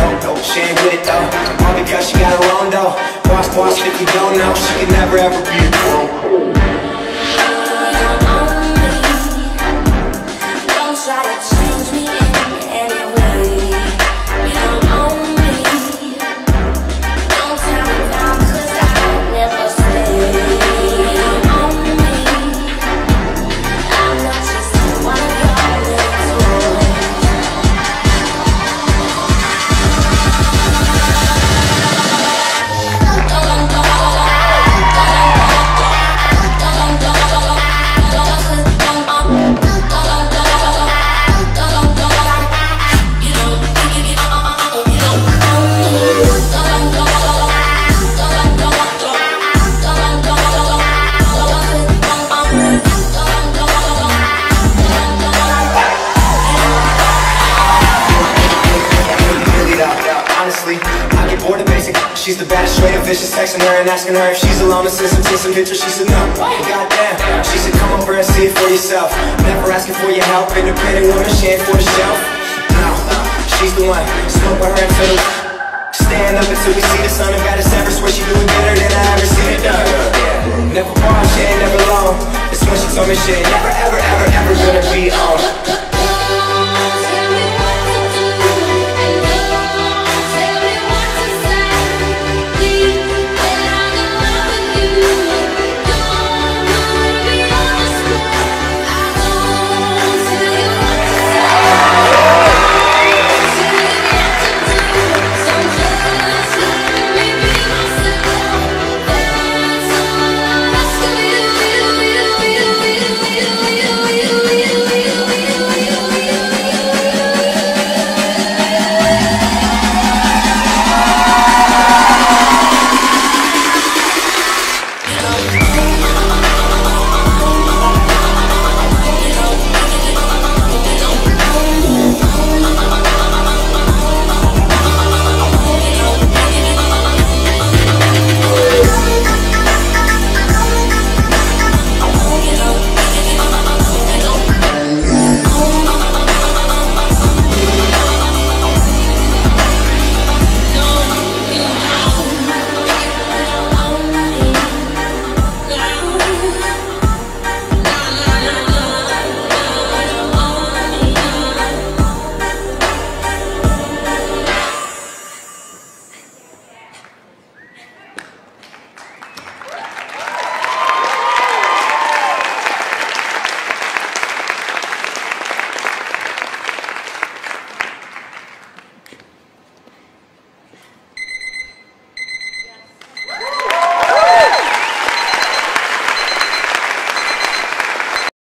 no, she ain't with it though. All because she got her own though. Boss, if you don't know, she can never ever be a girl. Don't try to change me in any way. You don't own me. Don't tell me down, 'cause I'll never stay. You don't own me. I'm not just one of your little toys. I get bored of basic. She's the baddest, straight up vicious. Texting her and asking her if she's alone and send some pictures. She said no. Goddamn. She said come over and see it for yourself. Never asking for your help. Independent woman, she ain't for the shelf. No, she's the one. Smoke with her and fiddle. Stand up until we see the sun. The baddest ever. Swear she doing better than I ever seen it done. Never born, she ain't never alone. It's when she told me she ain't never ever gonna be on.